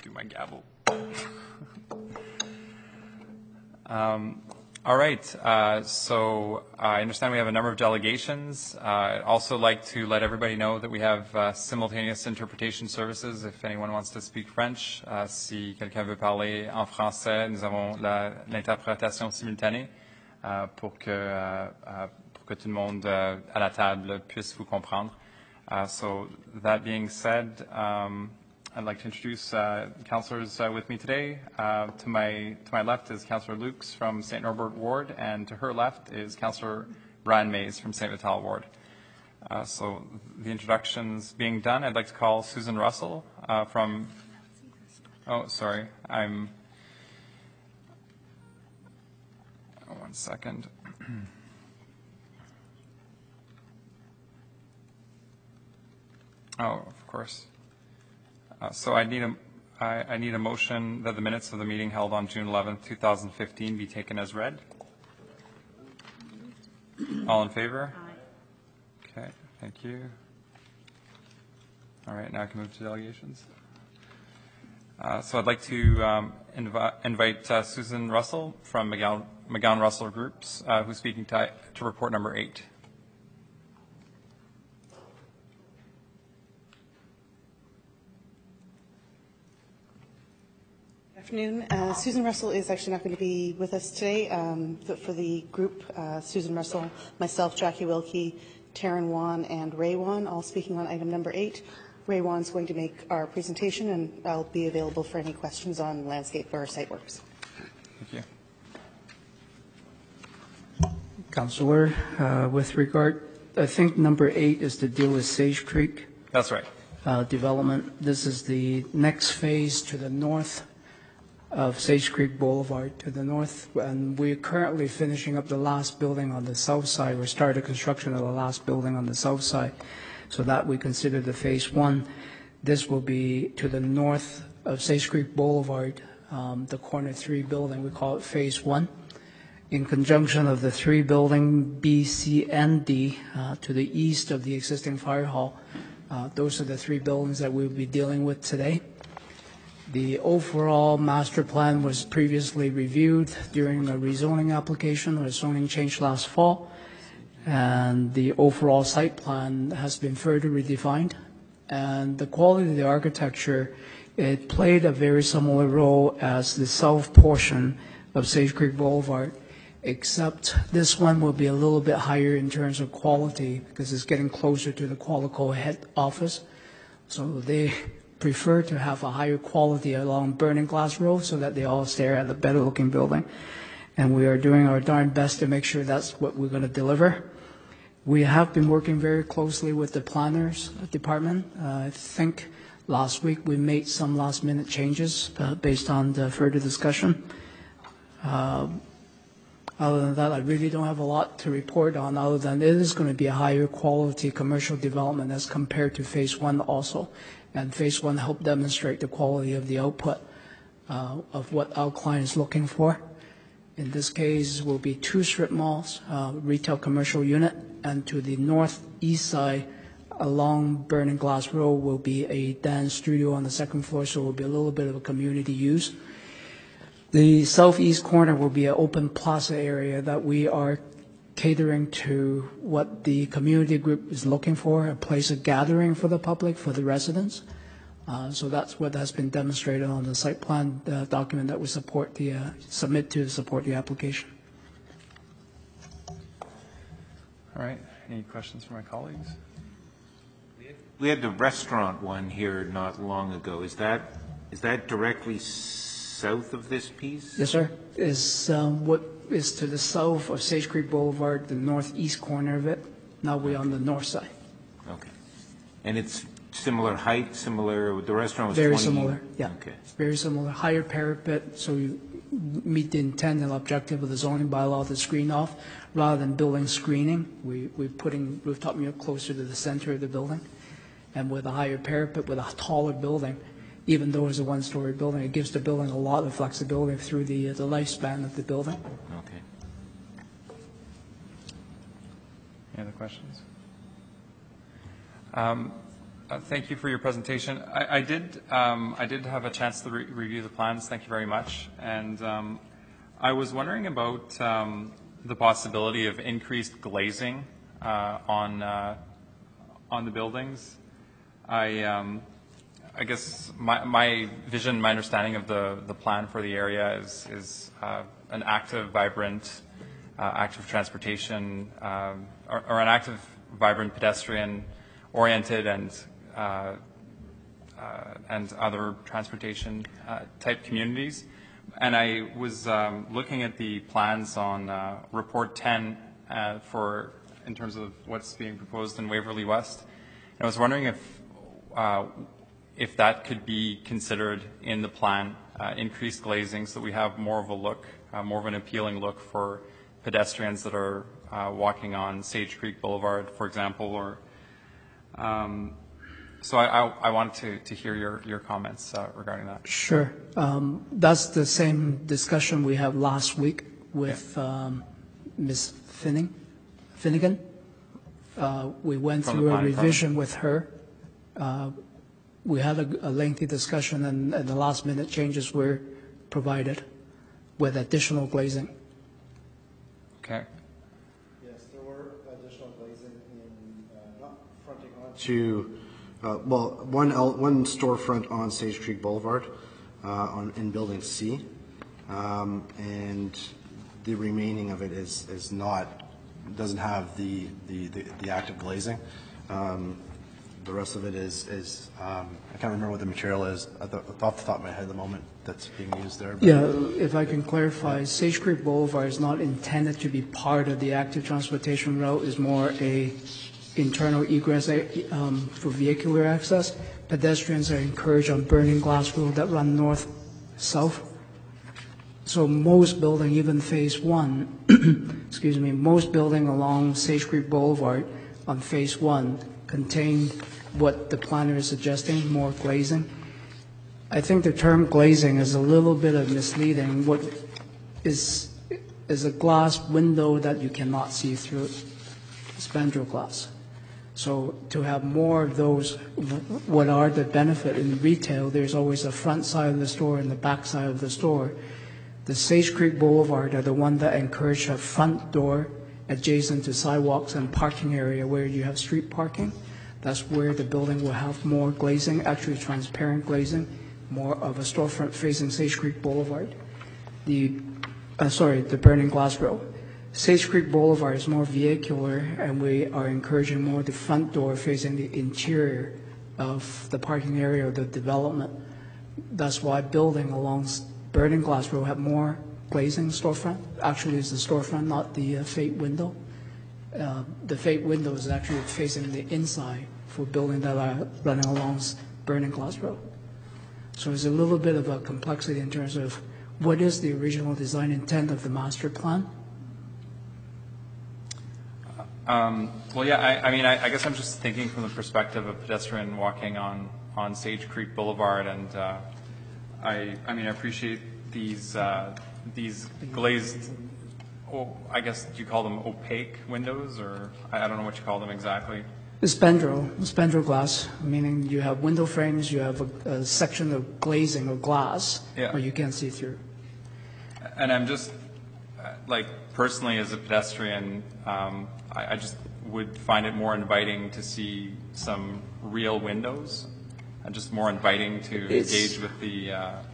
do my gavel. All right, so I understand we have a number of delegations. I'd also like to let everybody know that we have simultaneous interpretation services. If anyone wants to speak French, si quelqu'un veut parler en français, nous avons l'interprétation simultanée pour que tout le monde à la table puisse vous comprendre. So that being said, I'd like to introduce councillors with me today. To my left is Councillor Lukes from St. Norbert Ward, and to her left is Councillor Brian Mays from St. Vital Ward. So the introductions being done, I'd like to call Susan Russell from. Oh, sorry, I'm. Oh, 1 second. Oh, of course. So I need a motion that the minutes of the meeting held on June 11th, 2015 be taken as read. All in favor? Aye. Okay, thank you. All right, now I can move to delegations. So I'd like to invite Susan Russell from McGowan Russell Groups, who's speaking to report number 8. Afternoon. Susan Russell is actually not going to be with us today. For the group, Susan Russell, myself, Jackie Wilkie, Taryn Wan, and Ray Wan, all speaking on item number 8. Ray Wan's going to make our presentation, and I'll be available for any questions on landscape or site works. Thank you. Councillor, with regard, I think number 8 is to deal with Sage Creek. That's right. Development. This is the next phase to the north of Sage Creek Boulevard to the north, and we're currently finishing up the last building on the south side. We started construction of the last building on the south side, so that we consider the phase 1. This will be to the north of Sage Creek Boulevard, the corner 3 building. We call it phase 1. In conjunction of the 3 building B, C, and D to the east of the existing fire hall. Those are the 3 buildings that we'll be dealing with today. The overall master plan was previously reviewed during a rezoning application or a zoning change last fall, and the overall site plan has been further redefined. And the quality of the architecture, it played a very similar role as the south portion of Sage Creek Boulevard, except this one will be a little bit higher in terms of quality because it's getting closer to the Qualico head office. So they prefer to have a higher quality along Burning Glass Road so that they all stare at a better looking building. And we are doing our darn best to make sure that's what we're going to deliver. We have been working very closely with the planners department. I think last week we made some last minute changes based on the further discussion. Other than that, I really don't have a lot to report on other than it is going to be a higher quality commercial development as compared to phase 1 also. And phase 1 helped demonstrate the quality of the output of what our client is looking for. In this case, will be 2 strip malls, retail commercial unit, and to the northeast side along Burning Glass Road will be a dance studio on the 2nd floor, so it will be a little bit of a community use. The southeast corner will be an open plaza area that we are catering to what the community group is looking for, a place of gathering for the public, for the residents. So that's what has been demonstrated on the site plan document that we support the submit to support the application. All right. Any questions from my colleagues? We had the restaurant one here not long ago. Is that directly south of this piece? Yes, sir. Is what is to the south of Sage Creek Boulevard, the northeast corner of it. Now we're on the north side. Okay. And it's similar height, similar, the restaurant was very 20? Similar, yeah. Okay. Very similar. Higher parapet, so you meet the intent and objective of the zoning bylaw to screen off. Rather than building screening, we're putting rooftop unit closer to the center of the building. And with a higher parapet, with a taller building, even though it's a one-story building, it gives the building a lot of flexibility through the lifespan of the building. Okay. Any other questions? Thank you for your presentation. I did have a chance to review the plans. Thank you very much. And I was wondering about the possibility of increased glazing on the buildings. I guess my vision, my understanding of the plan for the area is an active, vibrant, active transportation, or an active, vibrant, pedestrian-oriented and other transportation type communities. And I was looking at the plans on Report 10 in terms of what's being proposed in Waverly West. And I was wondering if that could be considered in the plan, increased glazing, so that we have more of a look, more of an appealing look for pedestrians that are walking on Sage Creek Boulevard, for example, or so I wanted to hear your comments regarding that. Sure. That's the same discussion we had last week with Ms. Finnegan. We went through a revision with her. We had a lengthy discussion, and the last-minute changes were provided with additional glazing. Okay. Yes, there were additional glazing not fronting onto, one storefront on Sage Creek Boulevard in Building C, and the remaining of it doesn't have the active glazing. The rest of it is I can't remember what the material is off the top of my head at the moment that's being used there. But yeah, if I can clarify, Sage Creek Boulevard is not intended to be part of the active transportation route. It's more a internal egress for vehicular access. Pedestrians are encouraged on Burning Glass Road that run north-south. So most building, even phase one, most building along Sage Creek Boulevard on phase one contain what the planner is suggesting, more glazing. I think the term glazing is a little bit of misleading. What is a glass window that you cannot see through it. Spandrel glass. So to have more of those, what are the benefit in retail? There's always a front side of the store and the back side of the store. The Sage Creek Boulevard are the one that encourage a front door adjacent to sidewalks and parking area where you have street parking. That's where the building will have more glazing, actually transparent glazing, more of a storefront facing Sage Creek Boulevard. The Burning Glass Road. Sage Creek Boulevard is more vehicular, and we are encouraging more the front door facing the interior of the parking area of the development. That's why building along Burning Glass Road have more glazing storefront. Actually, it's the storefront, not the fate window. The fate window is actually facing the inside for building that are running along Burning Glass Road. So there's a little bit of a complexity in terms of what is the original design intent of the master plan. Well, yeah, I guess I'm just thinking from the perspective of pedestrian walking on Sage Creek Boulevard, and I appreciate these glazed, I guess, do you call them opaque windows, or I don't know what you call them exactly. Spandrel glass, meaning you have window frames, you have a section of glazing or glass where you can't see through. And I'm just, personally as a pedestrian, I just would find it more inviting to see some real windows, and just more inviting to engage with the...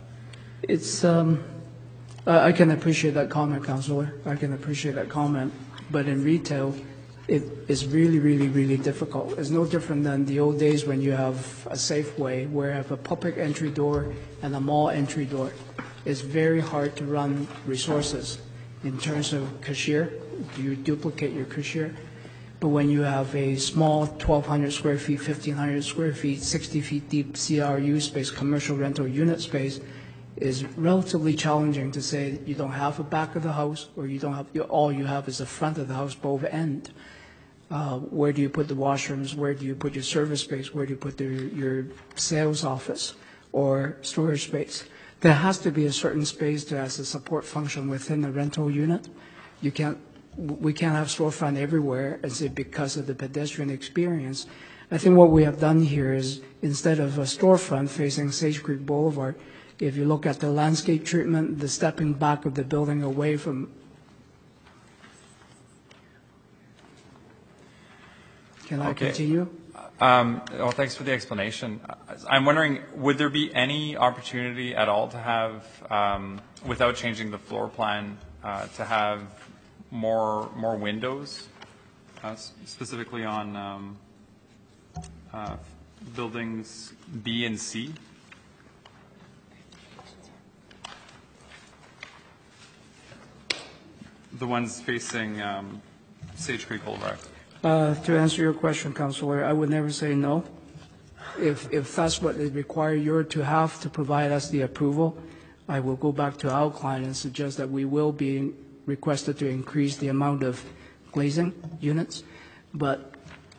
I can appreciate that comment, Councillor. I can appreciate that comment. But in retail, it is really, really, really difficult. It's no different than the old days when you have a Safeway where you have a public entry door and a mall entry door. It's very hard to run resources in terms of cashier. You duplicate your cashier. But when you have a small 1,200 square feet, 1,500 square feet, 60 feet deep CRU space, commercial rental unit space, is relatively challenging to say you don't have a back of the house, or you don't have, all you have is the front of the house, both end. Where do you put the washrooms? Where do you put your service space? Where do you put your sales office or storage space? There has to be a certain space that has a support function within the rental unit. We can't have storefront everywhere and say because of the pedestrian experience. I think what we have done here is, instead of a storefront facing Sage Creek Boulevard, if you look at the landscape treatment, the stepping back of the building away from. Can I Okay. continue? Well, thanks for the explanation. I'm wondering, would there be any opportunity at all to have, without changing the floor plan, to have more windows, specifically on buildings B and C? The ones facing Sage Creek Boulevard. To answer your question, Councilor, I would never say no. If that's what is required, you're to have to provide us the approval, I will go back to our client and suggest that we will be requested to increase the amount of glazing units. But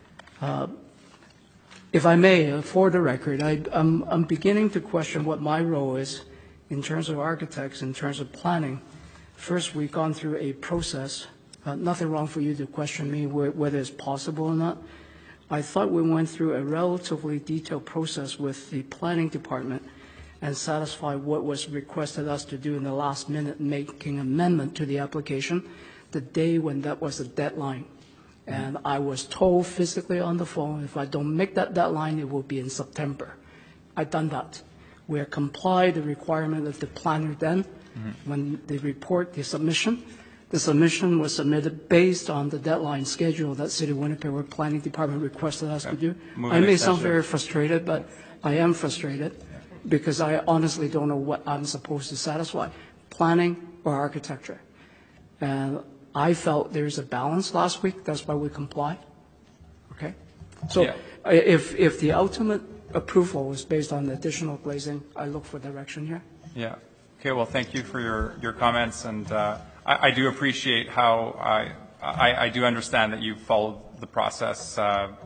if I may, for the record, I'm beginning to question what my role is in terms of architects, in terms of planning. First, we've gone through a process. Nothing wrong for you to question me whether it's possible or not. I thought we went through a relatively detailed process with the planning department and satisfied what was requested us to do in the last minute, making amendment to the application the day when that was the deadline. And I was told physically on the phone, if I don't make that deadline, it will be in September. I've done that. We have complied the requirement of the planner then, when they report the submission. The submission was submitted based on the deadline schedule that City of Winnipeg Planning Department requested us to do. I may sound very frustrated, but I am frustrated because I honestly don't know what I'm supposed to satisfy, planning or architecture. And I felt there's a balance last week. That's why we complied. Okay? So Yeah. if the ultimate approval is based on additional glazing, I look for direction here. Yeah. Okay, well, thank you for your comments, and I do appreciate how, I do understand that you followed the process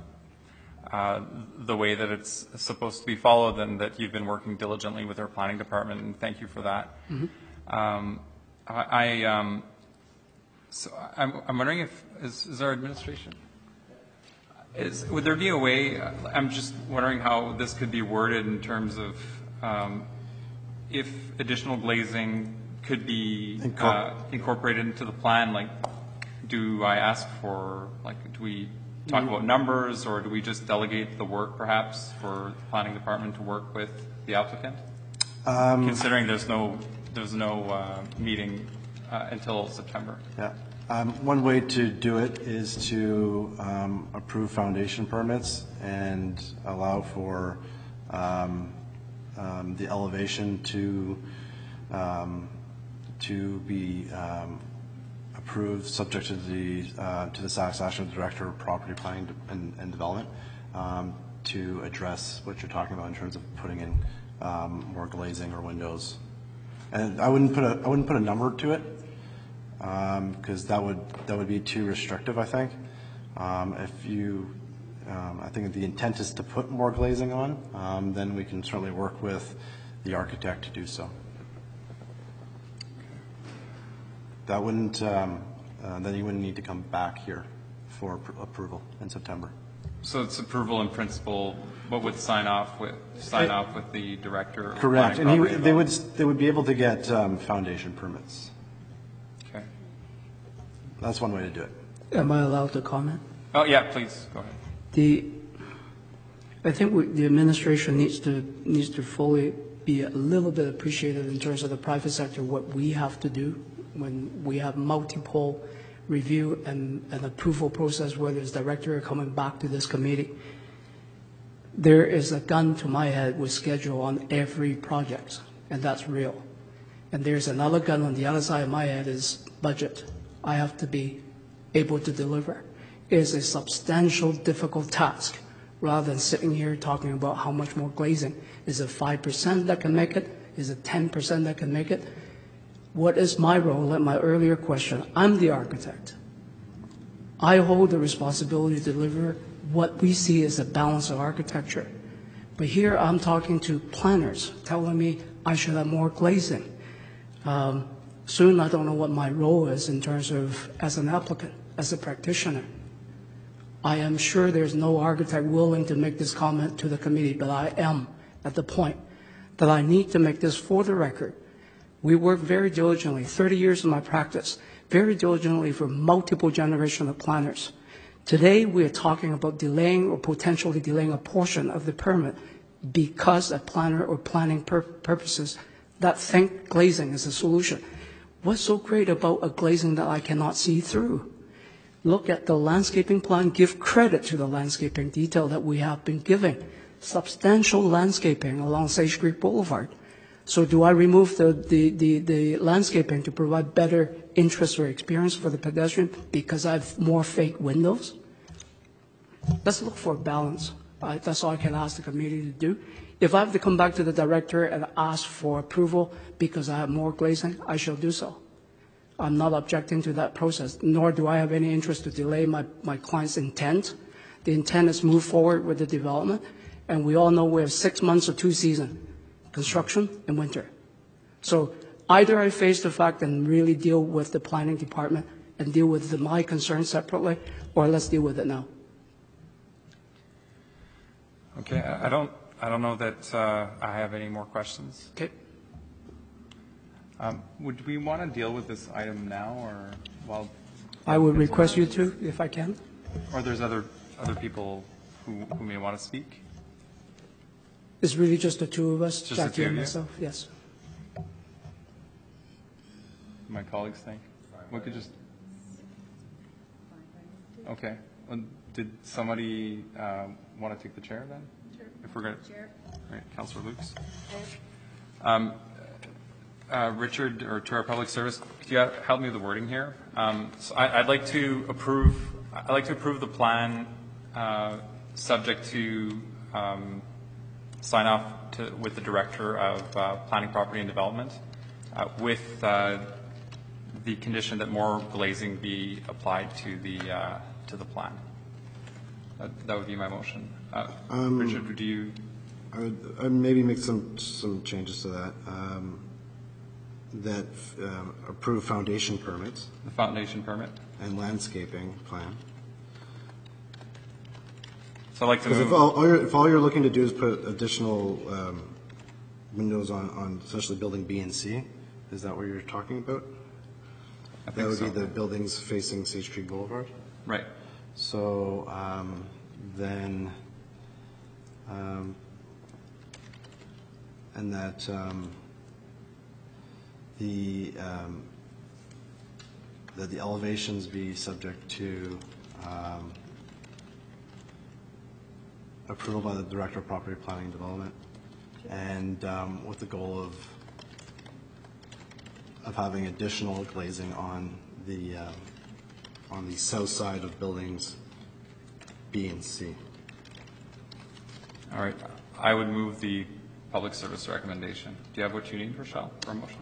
the way that it's supposed to be followed, and that you've been working diligently with our planning department, and thank you for that. So I'm wondering if, is our administration, would there be a way, I'm just wondering how this could be worded in terms of if additional glazing could be incorporated into the plan, like, do I ask for, like, do we talk about numbers, or do we just delegate the work perhaps for the planning department to work with the applicant? Considering there's no meeting until September. Yeah. One way to do it is to approve foundation permits and allow for the elevation to be approved, subject to the satisfaction of the Director of Property Planning and Development, to address what you're talking about in terms of putting in more glazing or windows. And I wouldn't put a number to it, because that would be too restrictive, I think. I think if the intent is to put more glazing on, then we can certainly work with the architect to do so. That wouldn't, then you wouldn't need to come back here for approval in September. So it's approval in principle, but would sign off with the director. of Correct, planning, and they would be able to get foundation permits. Okay. That's one way to do it. Am I allowed to comment? Oh yeah, please go ahead. I think the administration needs to fully be a little bit appreciative in terms of the private sector, what we have to do when we have multiple review and approval process, whether it's director coming back to this committee. There is a gun to my head with schedule on every project, and that's real. And there's another gun on the other side of my head is budget. I have to be able to deliver. It is a substantial, difficult task, rather than sitting here talking about how much more glazing. Is it 5% that can make it? Is it 10% that can make it? What is my role? Like my earlier question, I'm the architect. I hold the responsibility to deliver what we see as a balance of architecture. But here I'm talking to planners telling me I should have more glazing. Soon I don't know what my role is in terms of as an applicant, as a practitioner. I am sure there's no architect willing to make this comment to the committee, but I am at the point that I need to make this for the record. We work very diligently, 30 years of my practice, very diligently for multiple generations of planners. Today, we are talking about delaying or potentially delaying a portion of the permit because a planner or planning purposes that think glazing is a solution. What's so great about a glazing that I cannot see through? Look at the landscaping plan, give credit to the landscaping detail that we have been giving. Substantial landscaping along Sage Creek Boulevard. So do I remove the landscaping to provide better interest or experience for the pedestrian because I have more fake windows? Let's look for a balance. That's all I can ask the committee to do. If I have to come back to the director and ask for approval because I have more glazing, I shall do so. I'm not objecting to that process, nor do I have any interest to delay my client's intent. The intent is move forward with the development, and we all know we have 6 months or 2 seasons, construction and winter. So either I face the fact and really deal with the planning department and deal with my concerns separately, or let's deal with it now. Okay, I don't know that I have any more questions. Okay. Would we want to deal with this item now, or while? I would request you to, if I can. Or there's other people who may want to speak? It's really just the two of us, Just the Jackie two and of you? myself, yes. My colleagues think? We could just. Okay. Did somebody want to take the chair then? Sure. If we're going to. Chair. Right, Councillor Lukes. Richard, or to our public service, could you help me with the wording here? So I'd like to approve. I'd like to approve the plan, subject to sign off with the director of planning, property, and development, with the condition that more glazing be applied to the plan. That would be my motion. Richard, do you? I'd maybe make some changes to that. Approve foundation permits The foundation permit. and landscaping plan. So I'd like to Because move. if all you're looking to do is put additional windows on essentially building B and C, is that what you're talking about? I think That would so. be the buildings facing Sage Creek Boulevard. Right. So then, and that that the elevations be subject to approval by the Director of Property Planning and Development, and with the goal of having additional glazing on the south side of buildings B and C. All right. I would move the public service recommendation. Do you have what you need, Rochelle, for a motion?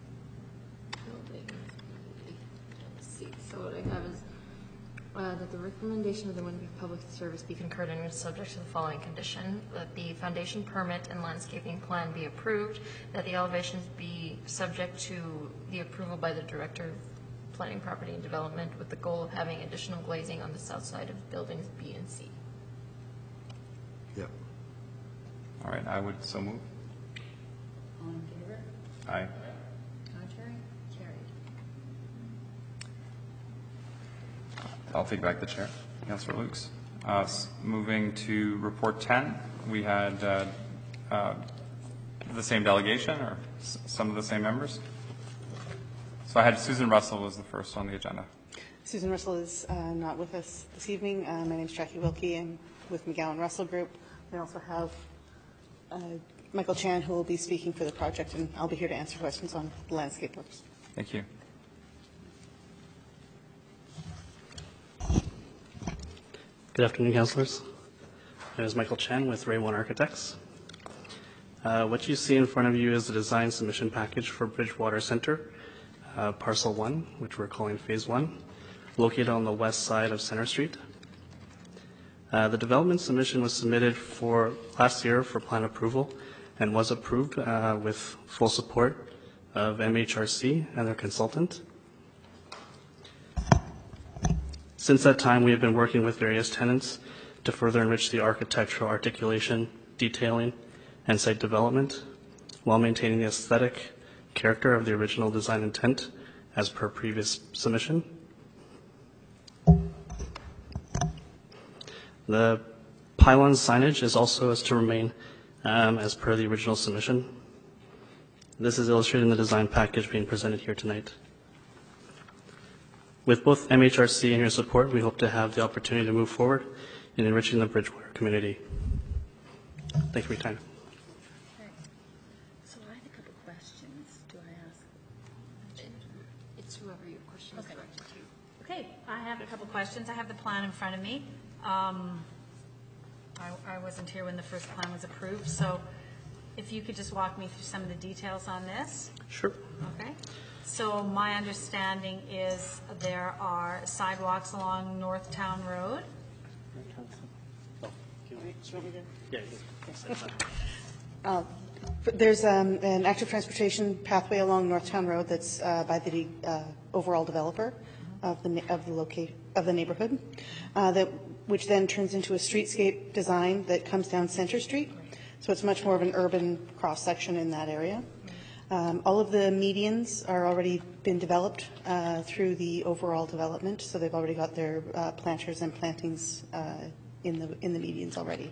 So what I have is that the recommendation of the Winnipeg Public Service be concurred and is subject to the following condition: that the foundation permit and landscaping plan be approved, that the elevations be subject to the approval by the Director of Planning, Property and Development, with the goal of having additional glazing on the south side of buildings B and C. Yep. All right. I would so move. All in favor? Aye. Contrary? Carried. I'll take back the chair. Councillor Lukes. Moving to report 10, we had the same delegation or some of the same members. So I had Susan Russell was the first on the agenda. Susan Russell is not with us this evening. My name is Jackie Wilkie. I'm with McGowan Russell Group. We also have Michael Chan, who will be speaking for the project, and I'll be here to answer questions on the landscape works. Thank you. Good afternoon, councillors. My name is Michael Chen with Ray One Architects. What you see in front of you is the design submission package for Bridgewater Center, Parcel 1, which we're calling Phase 1, located on the west side of Center Street. The development submission was submitted for last year for plan approval and was approved with full support of MHRC and their consultant. Since that time, we have been working with various tenants to further enrich the architectural articulation, detailing, and site development, while maintaining the aesthetic character of the original design intent as per previous submission. The pylon signage is also to remain as per the original submission. This is illustrated in the design package being presented here tonight. With both MHRC and your support, we hope to have the opportunity to move forward in enriching the Bridgewater community. Thank you for your time. Okay. So I have a couple questions. Do I ask? It's whoever your question is Okay. directed to. Okay, I have a couple questions. I have the plan in front of me. I wasn't here when the first plan was approved, so if you could just walk me through some of the details on this. Sure. Okay. So my understanding is there are sidewalks along North Town Road. There's an active transportation pathway along Northtown Road that's by the overall developer of the neighborhood, which then turns into a streetscape design that comes down Center Street. So it's much more of an urban cross-section in that area. All of the medians are already been developed through the overall development, so they've already got their planters and plantings in the medians already.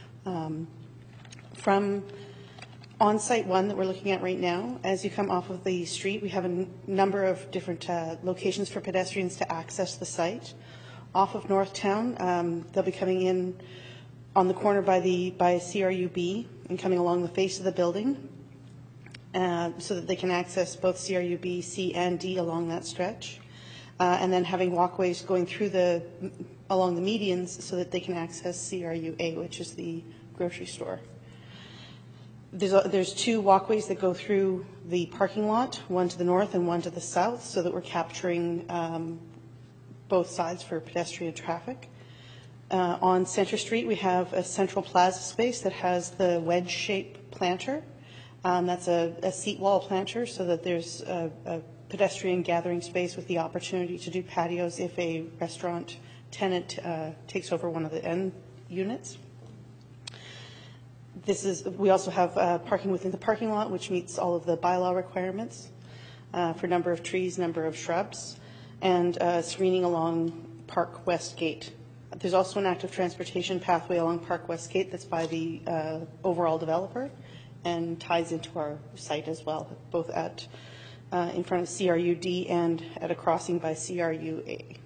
From on-site one that we're looking at right now, as you come off of the street, we have a number of different locations for pedestrians to access the site. Off of Northtown, they'll be coming in on the corner by CRUB and coming along the face of the building, so that they can access both CRUB, C, and D along that stretch, and then having walkways going through along the medians so that they can access CRUA, which is the grocery store. There's two walkways that go through the parking lot, one to the north and one to the south, so that we're capturing both sides for pedestrian traffic. On Center Street, we have a central plaza space that has the wedge-shaped planter. That's a seat wall planter so that there's a pedestrian gathering space with the opportunity to do patios if a restaurant tenant takes over one of the end units. We also have parking within the parking lot, which meets all of the bylaw requirements for number of trees, number of shrubs, and screening along Park West Gate. There's also an active transportation pathway along Park West Gate that's by the overall developer and ties into our site as well, both at in front of CRUD and at a crossing by CRUA.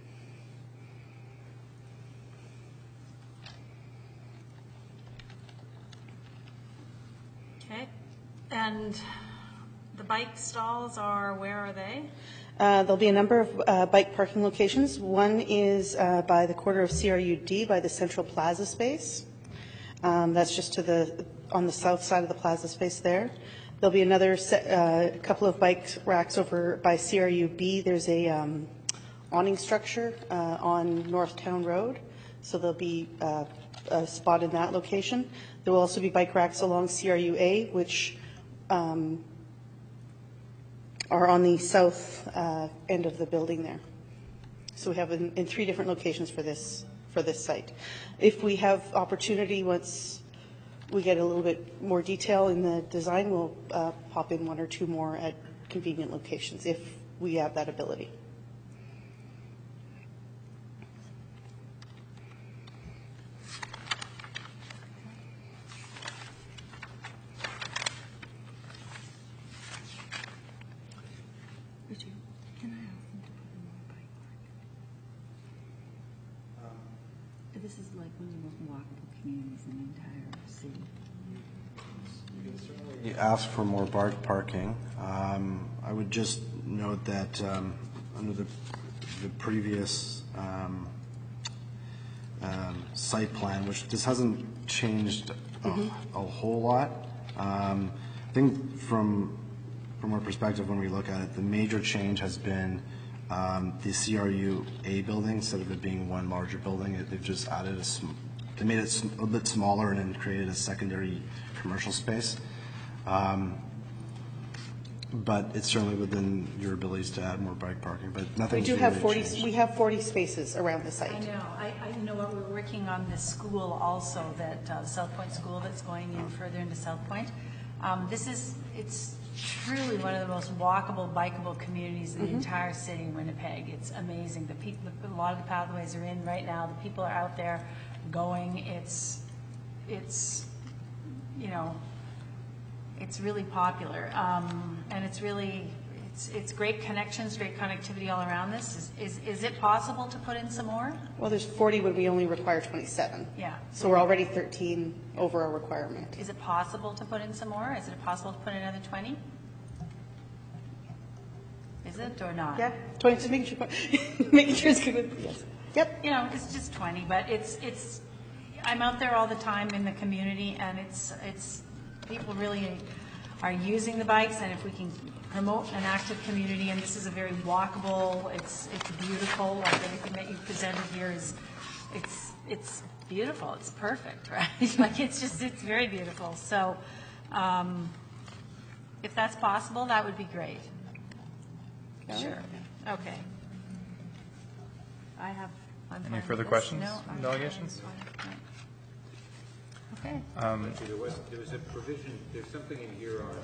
Okay. And the bike stalls where are they? There'll be a number of bike parking locations. One is by the corner of CRUD by the central plaza space. That's just on the south side of the plaza space there. There'll be another couple of bike racks over by CRUB. There's a awning structure on Northtown Road, so there'll be a spot in that location. There will also be bike racks along CRUA, which are on the south end of the building there. So we have in three different locations for this site. If we have opportunity, once we get a little bit more detail in the design, we'll pop in one or two more at convenient locations if we have that ability. Richard, can I ask them to put in more bike parking? This is like one of the most walkable communities in the entire city. You ask for more parking. I would just note that under the previous site plan, which this hasn't changed a whole lot. I think from our perspective, when we look at it, the major change has been the CRUA building. Instead of it being one larger building, they've just added they made it a little bit smaller and then created a secondary commercial space. but it's certainly within your abilities to add more bike parking, but nothing. We do have 40, we have 40 spaces around the site. I know. I know what we're working on this school also, that South Point School that's going in further into South Point. It's truly one of the most walkable, bikeable communities in the entire city of Winnipeg. It's amazing. The people, a lot of the pathways are in right now. The people are out there going. It's you know, it's really popular, and it's really. It's great connections, great connectivity all around this. Is it possible to put in some more? Well, there's 40 when we only require 27. Yeah. So we're already 13 over our requirement. Is it possible to put in some more? Is it possible to put in another 20? Is it or not? Yeah, 20, just making sure, making sure it's good. Yes. Yep. You know, it's just 20, but it's. I'm out there all the time in the community, and it's people really are using the bikes, and if we can promote an active community, and this is a very walkable, it's beautiful, like everything that you've presented here is, it's beautiful, it's perfect, right? Like it's very beautiful. So if that's possible, that would be great. Sure. Okay. I'm Any fine further with this. questions No, from I'm delegations? fine. Okay. There was a provision, there's something in here on...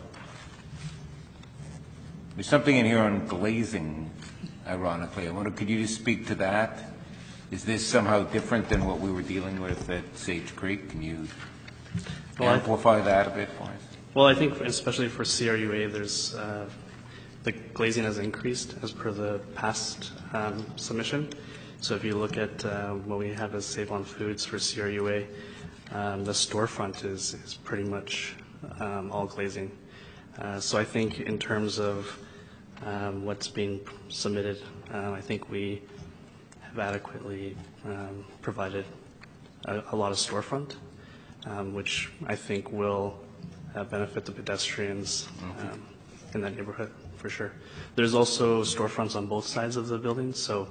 There's something in here on glazing, ironically. I wonder, could you just speak to that? Is this somehow different than what we were dealing with at Sage Creek? Can you amplify that a bit for us? Well, I think especially for CRUA, there's the glazing has increased as per the past submission. So if you look at what we have as Save on Foods for CRUA, the storefront is pretty much all glazing. So I think in terms of what's being submitted, I think we have adequately provided a lot of storefront, which I think will benefit the pedestrians in that neighborhood for sure. There's also storefronts on both sides of the building, so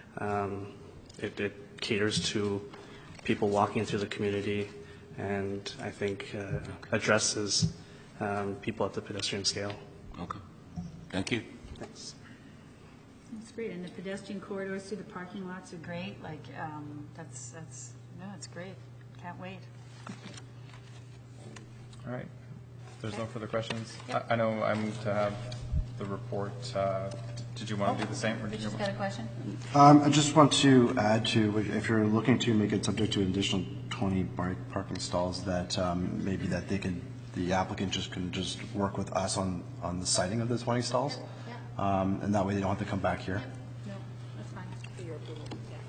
it caters to people walking through the community, and I think addresses people at the pedestrian scale. Okay. Thank you. Thanks. That's great, and the pedestrian corridors through the parking lots are great. Like it's great. Can't wait. All right. If there's no further questions, I know I moved to have the report. Did you want to do the same? Or did you Richard's got a question? I just want to add to, if you're looking to make it subject to an additional 20 bike parking stalls, that maybe that the applicant can work with us on the siting of the 20 stalls, and that way they don't have to come back here. No, that's fine. For your approval.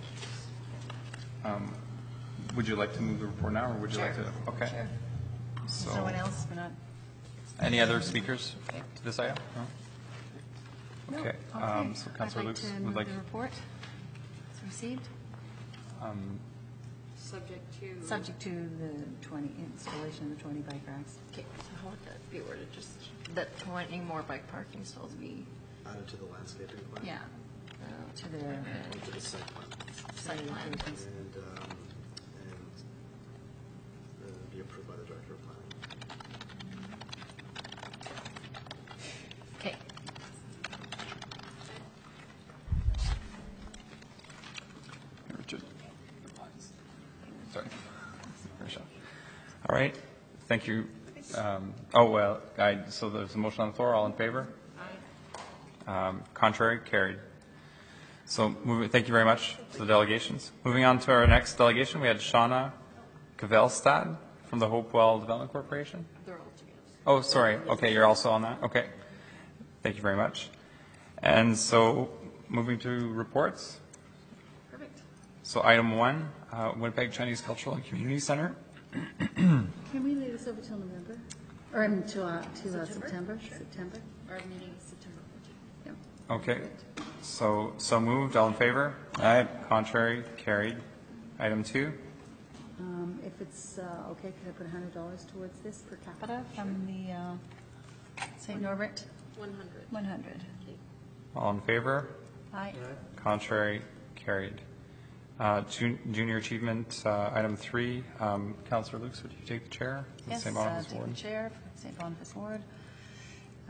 Would you like to move the report now, or would you like to? Okay. Sure. So, Someone else? We're not. any other speakers to this item? No? Okay. Okay. So Councillor Lukes would like. The report is received. Subject to the 20 installation of the 20 bike racks. Okay, so how would that be worded? Just that 20 more bike parking stalls be, Added to the landscaping plan. Yeah. To the To the site plan. site plan. And be approved by the director of planning. Okay. Richard. Sorry. All right. Thank you. So there's a motion on the floor. All in favor? Aye. Contrary? Carried. So thank you very much to the delegations. Moving on to our next delegation, we had Shauna Kavelstad from the Hopewell Development Corporation. They're all together. Oh, sorry. Okay, you're also on that. Okay. Thank you very much. And so moving to reports. Perfect. So item 1, Winnipeg Chinese Cultural and Community Center. Can we leave this over till November? Or until September? September? Our meeting is September 14th. Yeah. Okay. So moved. All in favor? Aye. Contrary? Carried. Item 2. If it's okay, could I put $100 towards this per capita? From the St. Norbert 100. 100. All in favor? Aye. Contrary? Carried. Junior Achievement, item 3. Councillor Lukes, would you take the chair? Yes, St. Boniface take Ward. the chair for St. Boniface Ward.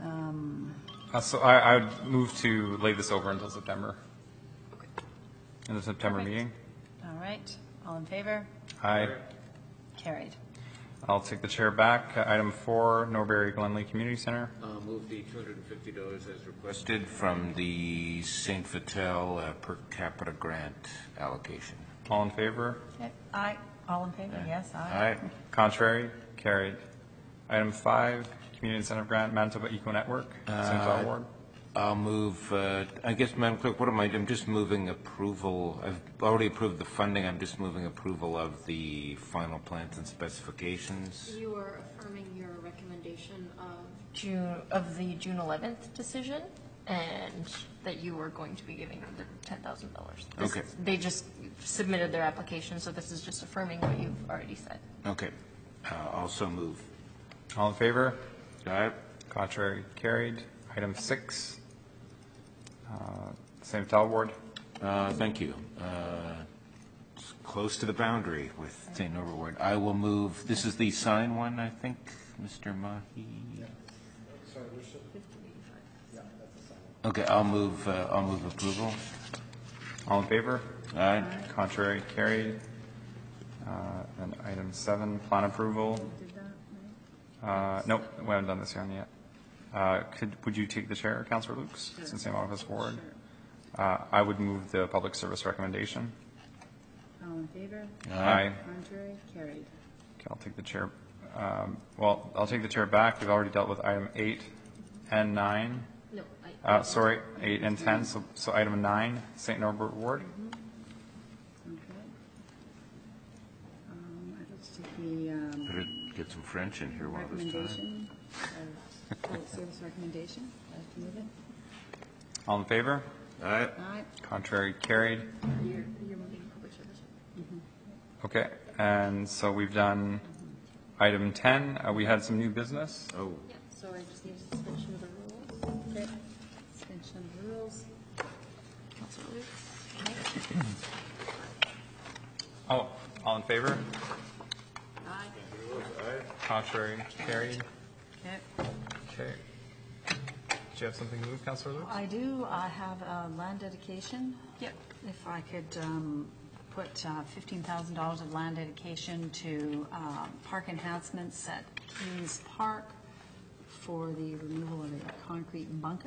So I would move to lay this over until September. In the September Perfect. meeting. All right, all in favor? Aye. Carried. I'll take the chair back. Item 4, Norbury Glenley Community Center. Move the $250 as requested from the St. Vital per capita grant allocation. All in favor? Okay. Aye, all in favor? Yes, All aye. right. Contrary? Carried. Item 5, Community Incentive Grant, Manitoba Eco Network, St. Paul Ward. I'll move, I guess, Madam Clerk, what am I, I'm just moving approval. I've already approved the funding. I'm just moving approval of the final plans and specifications. You are affirming your recommendation of the June 11th decision, and that you were going to be giving them the $10,000. Okay. They just submitted their application, so this is just affirming what you've already said. Okay. Also move. All in favor? All right. Contrary? Carried. Item 6, St. Vital Ward. Thank you. It's close to the boundary with St. Norbert Ward. I will move, this is the sign one, I think, Mr. Mahi? Okay, I'll move approval. All in favor? All right. Contrary? Carried. And item 7, plan approval. Nope, we haven't done this one yet. Would you take the chair, Councillor Lukes, since I'm out of his ward? I would move the public service recommendation. All in favor? Aye. Contrary? Carried. Okay, I'll take the chair. Well, I'll take the chair back. We've already dealt with item 8 and 9. No, Sorry, 8 and 10. So item 9, St. Norbert Ward. Okay. Let's take the Better get some French in here while this time. recommendation, public service recommendation. I'd like to move it. All in favor? All right. Aye. Contrary, carried. you're moving public service. Okay, and so we've done item 10. We had some new business. Oh, Yeah, so I just need a suspension of the rules. Okay. Suspension of the rules. Councilor Lukes? Oh, all in favor? Aye. Contrary, carried. Okay. Okay. Do you have something to move, Councillor Lukes? I do, I have a land dedication. Yep. If I could put $15,000 of land dedication to park enhancements at Kings Park for the removal of a concrete bunker.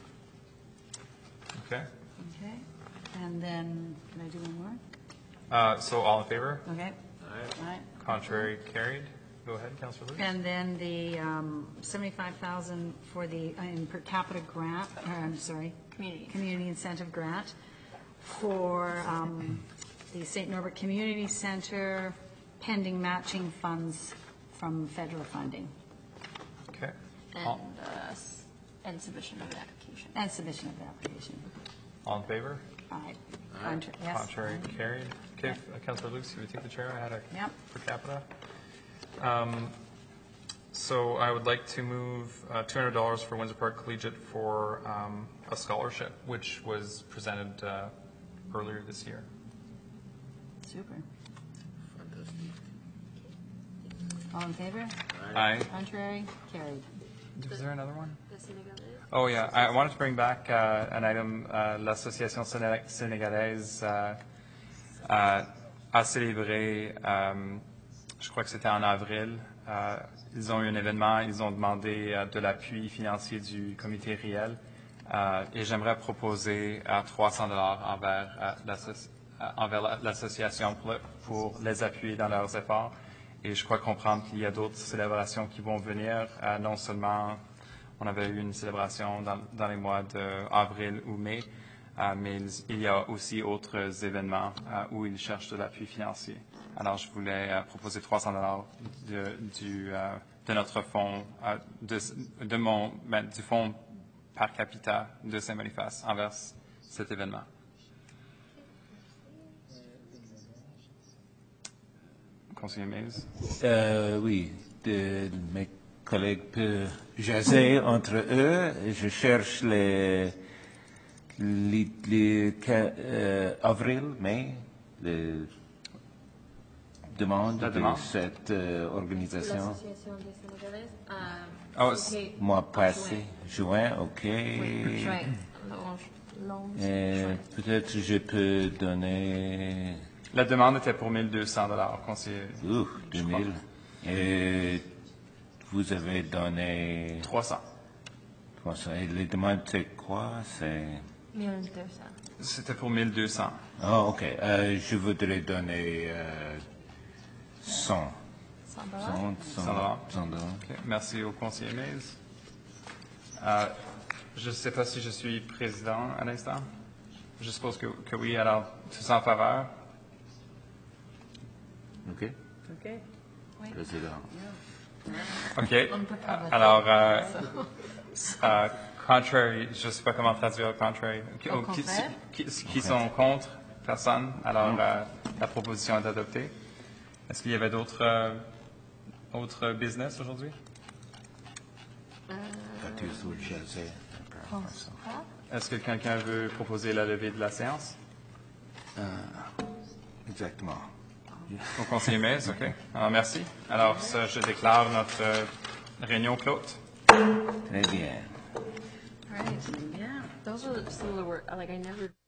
Okay. Okay, and then, can I do one more? So all in favor? Okay. All right. Contrary, carried. Go ahead, Councillor Lukes. And then the 75,000 for the per capita grant, I'm sorry, community incentive grant for the St. Norbert Community Center pending matching funds from federal funding Okay. And submission of the application. and submission of the application. All in favor? Aye. Yes. Contrary, carried. Okay, Councillor Lukes, you would take the chair. I had a Yep. per capita. So I would like to move $200 for Windsor Park Collegiate for a scholarship, which was presented earlier this year. Super. All in favor? Aye. Contrary? Carried. Was there another one? The Senegalese? Oh, yeah. I wanted to bring back an item. L'Association sénégalaise a célébré, je crois que c'était en avril, ils ont eu un événement, ils ont demandé de l'appui financier du comité réel et j'aimerais proposer $300 envers l'association pour les appuyer dans leurs efforts. Et je crois comprendre qu'il y a d'autres célébrations qui vont venir. Non seulement on avait eu une célébration dans les mois d'avril ou mai, mais il y a aussi autres événements où ils cherchent de l'appui financier. Alors, je voulais proposer $300 de notre fonds, du fonds par capita de Saint-Boniface envers cet événement. Conseiller Mays? Oui, mes collègues peuvent jaser entre eux. Je cherche avril, mai, demande La de demande. cette organisation? L'association des Sénégalaises. Oh, c'était Mois en passé, juin, ok. Oui, juin. Peut-être je peux donner La demande était pour 1200 conseiller. 2000. Et vous avez donné 300. 300. Et les demandes, c'est quoi? C'est... 1200. C'était pour 1200. Oh, ok. Je voudrais donner 100. 100 $100. OK. Merci au conseiller Mays. Je ne sais pas si je suis président à l'instant. Je suppose que oui. Alors, tous en faveur? Ok. OK. Président. OK. On ne peut pas voter. Alors, contrary, je ne sais pas comment traduire contrary. Au contraire? Qui sont contre? Personne. Alors, la proposition est adoptée. Est-ce qu'il y avait d'autres business aujourd'hui? Est-ce que quelqu'un veut proposer la levée de la séance? Exactement. Au conseiller Mays, OK. Alors, merci. Alors, ça, je déclare notre réunion close. Très bien. All right. Yeah. Those are some of the work, like I never